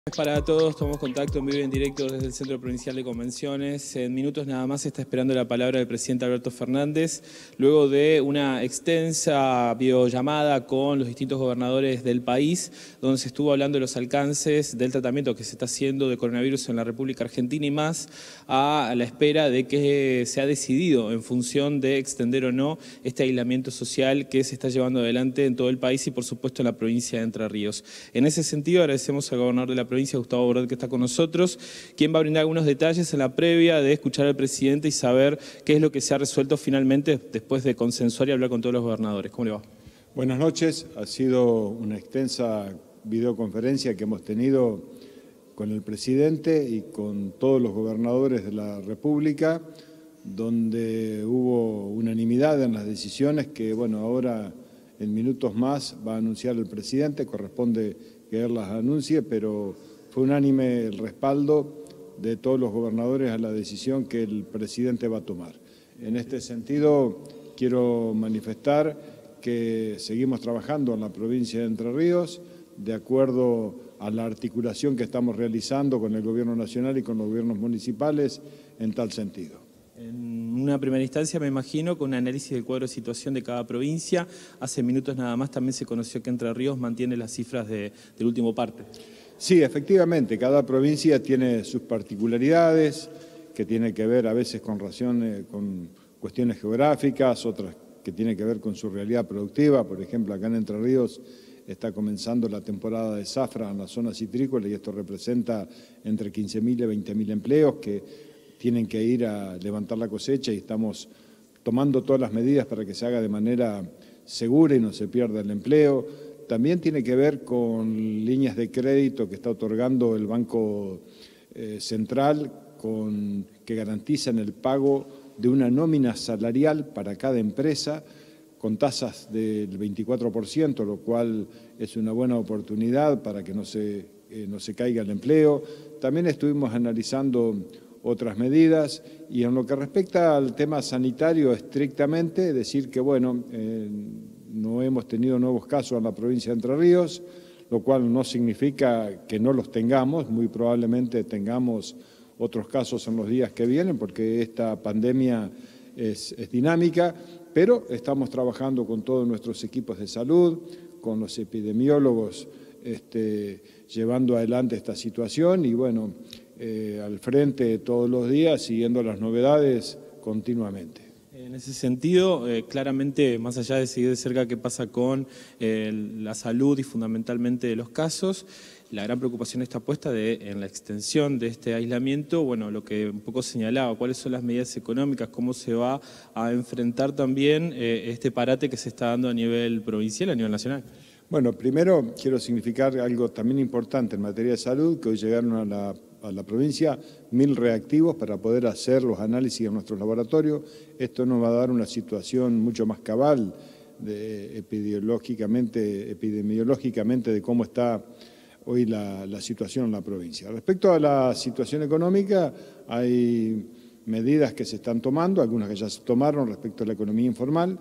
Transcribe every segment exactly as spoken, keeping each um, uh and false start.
Para todos, tomamos contacto en vivo y en directo desde el Centro Provincial de Convenciones. En minutos nada más está esperando la palabra del presidente Alberto Fernández, luego de una extensa videollamada con los distintos gobernadores del país, donde se estuvo hablando de los alcances del tratamiento que se está haciendo de coronavirus en la República Argentina y más a la espera de que se ha decidido en función de extender o no este aislamiento social que se está llevando adelante en todo el país y por supuesto en la provincia de Entre Ríos. En ese sentido agradecemos al gobernador de la provincia, Gustavo Bordet, que está con nosotros, quien va a brindar algunos detalles en la previa de escuchar al presidente y saber qué es lo que se ha resuelto finalmente después de consensuar y hablar con todos los gobernadores. ¿Cómo le va? Buenas noches. Ha sido una extensa videoconferencia que hemos tenido con el presidente y con todos los gobernadores de la República, donde hubo unanimidad en las decisiones que, bueno, ahora en minutos más va a anunciar el presidente, corresponde que él las anuncie, pero fue unánime el respaldo de todos los gobernadores a la decisión que el presidente va a tomar. En este sentido, quiero manifestar que seguimos trabajando en la provincia de Entre Ríos, de acuerdo a la articulación que estamos realizando con el Gobierno Nacional y con los gobiernos municipales en tal sentido. En una primera instancia, me imagino, con un análisis del cuadro de situación de cada provincia. Hace minutos nada más también se conoció que Entre Ríos mantiene las cifras de, del último parte. Sí, efectivamente, cada provincia tiene sus particularidades, que tiene que ver a veces con, razones, con cuestiones geográficas, otras que tienen que ver con su realidad productiva. Por ejemplo, acá en Entre Ríos está comenzando la temporada de zafra en la zona citrícola y esto representa entre quince mil y veinte mil empleos que tienen que ir a levantar la cosecha y estamos tomando todas las medidas para que se haga de manera segura y no se pierda el empleo. También tiene que ver con líneas de crédito que está otorgando el Banco eh, Central con, que garantizan el pago de una nómina salarial para cada empresa con tasas del veinticuatro por ciento, lo cual es una buena oportunidad para que no se, eh, no se caiga el empleo. También estuvimos analizando otras medidas y en lo que respecta al tema sanitario estrictamente, decir que bueno, eh, no hemos tenido nuevos casos en la provincia de Entre Ríos, lo cual no significa que no los tengamos, muy probablemente tengamos otros casos en los días que vienen porque esta pandemia es, es dinámica, pero estamos trabajando con todos nuestros equipos de salud, con los epidemiólogos este, llevando adelante esta situación y bueno, Eh, al frente todos los días, siguiendo las novedades continuamente. En ese sentido, eh, claramente, más allá de seguir de cerca qué pasa con eh, la salud y fundamentalmente de los casos, la gran preocupación está puesta de, en la extensión de este aislamiento, bueno, lo que un poco señalaba, cuáles son las medidas económicas, cómo se va a enfrentar también eh, este parate que se está dando a nivel provincial, a nivel nacional. Bueno, primero quiero significar algo también importante en materia de salud, que hoy llegaron a la a la provincia mil reactivos para poder hacer los análisis en nuestros laboratorios. Esto nos va a dar una situación mucho más cabal de, epidemiológicamente, epidemiológicamente de cómo está hoy la, la situación en la provincia. Respecto a la situación económica, hay medidas que se están tomando, algunas que ya se tomaron respecto a la economía informal,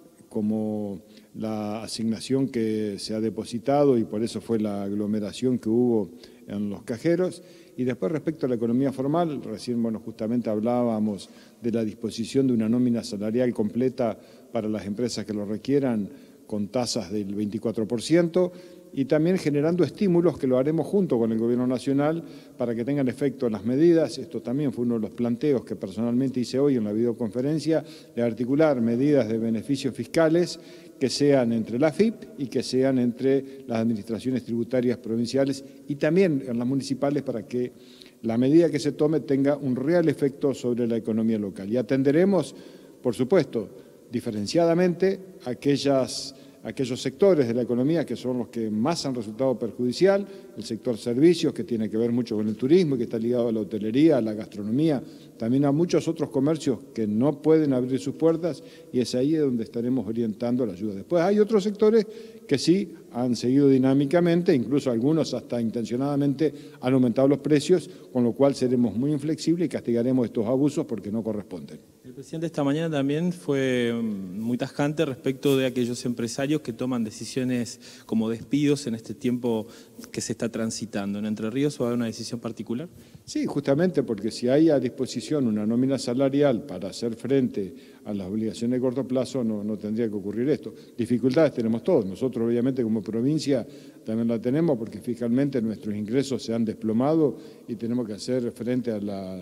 como la asignación que se ha depositado y por eso fue la aglomeración que hubo en los cajeros. Y después respecto a la economía formal, recién bueno, justamente hablábamos de la disposición de una nómina salarial completa para las empresas que lo requieran con tasas del veinticuatro por ciento y también generando estímulos que lo haremos junto con el Gobierno Nacional para que tengan efecto las medidas. Esto también fue uno de los planteos que personalmente hice hoy en la videoconferencia, de articular medidas de beneficios fiscales que sean entre la A F I P y que sean entre las administraciones tributarias provinciales y también en las municipales para que la medida que se tome tenga un real efecto sobre la economía local. Y atenderemos, por supuesto, diferenciadamente aquellas, aquellos sectores de la economía que son los que más han resultado perjudicial, el sector servicios que tiene que ver mucho con el turismo y que está ligado a la hotelería, a la gastronomía, también a muchos otros comercios que no pueden abrir sus puertas y es ahí donde estaremos orientando la ayuda. Después hay otros sectores que sí han seguido dinámicamente, incluso algunos hasta intencionadamente han aumentado los precios, con lo cual seremos muy inflexibles y castigaremos estos abusos porque no corresponden. El presidente esta mañana también fue muy tajante respecto de aquellos empresarios que toman decisiones como despidos en este tiempo que se está transitando. ¿En Entre Ríos va a haber una decisión particular? Sí, justamente porque si hay a disposición una nómina salarial para hacer frente a las obligaciones de corto plazo, no, no tendría que ocurrir esto. Dificultades tenemos todos. Nosotros, obviamente, como provincia también la tenemos porque fiscalmente nuestros ingresos se han desplomado y tenemos que hacer frente a la...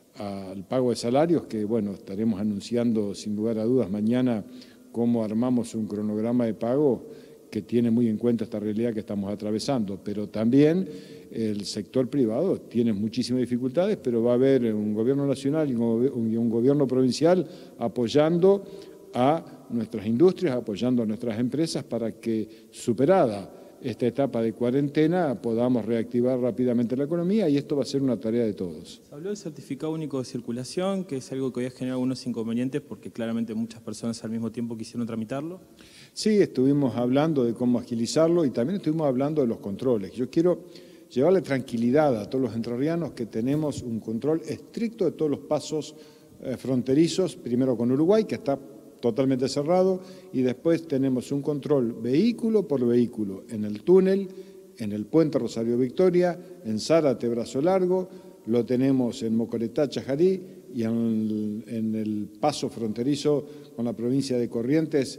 al pago de salarios, que bueno, estaremos anunciando sin lugar a dudas mañana cómo armamos un cronograma de pago que tiene muy en cuenta esta realidad que estamos atravesando, pero también el sector privado tiene muchísimas dificultades, pero va a haber un gobierno nacional y un gobierno provincial apoyando a nuestras industrias, apoyando a nuestras empresas para que, superada esta etapa de cuarentena, podamos reactivar rápidamente la economía y esto va a ser una tarea de todos. Se habló del certificado único de circulación, que es algo que hoy ha generado algunos inconvenientes porque claramente muchas personas al mismo tiempo quisieron tramitarlo. Sí, estuvimos hablando de cómo agilizarlo y también estuvimos hablando de los controles. Yo quiero llevarle tranquilidad a todos los entrerrianos que tenemos un control estricto de todos los pasos eh, fronterizos, primero con Uruguay, que está totalmente cerrado, y después tenemos un control vehículo por vehículo en el túnel, en el puente Rosario Victoria, en Zárate Brazo Largo, lo tenemos en Mocoretá Chajarí y en el, en el paso fronterizo con la provincia de Corrientes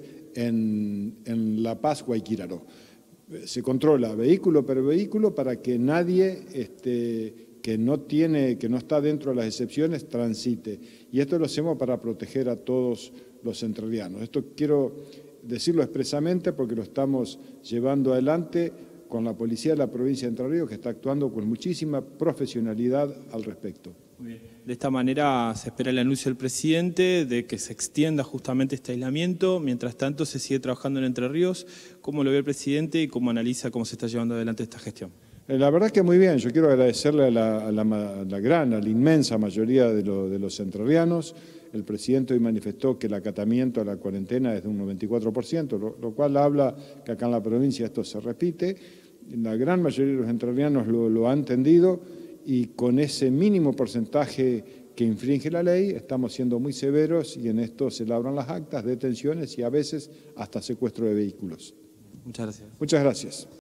en, en La Paz, Guayquiraró. Se controla vehículo por vehículo para que nadie este, que no tiene, que no está dentro de las excepciones transite. Y esto lo hacemos para proteger a todos los entrerrianos. Esto quiero decirlo expresamente porque lo estamos llevando adelante con la policía de la provincia de Entre Ríos, que está actuando con muchísima profesionalidad al respecto. Muy bien. De esta manera se espera el anuncio del presidente de que se extienda justamente este aislamiento. Mientras tanto se sigue trabajando en Entre Ríos. ¿Cómo lo ve el presidente y cómo analiza cómo se está llevando adelante esta gestión? La verdad que muy bien. Yo quiero agradecerle a la, a la, a la gran, a la inmensa mayoría de, lo, de los entrerrianos. El presidente hoy manifestó que el acatamiento a la cuarentena es de un noventa y cuatro por ciento, lo, lo cual habla que acá en la provincia esto se repite. La gran mayoría de los entrerrianos lo, lo ha entendido y con ese mínimo porcentaje que infringe la ley estamos siendo muy severos y en esto se labran las actas, detenciones y a veces hasta secuestro de vehículos. Muchas gracias. Muchas gracias.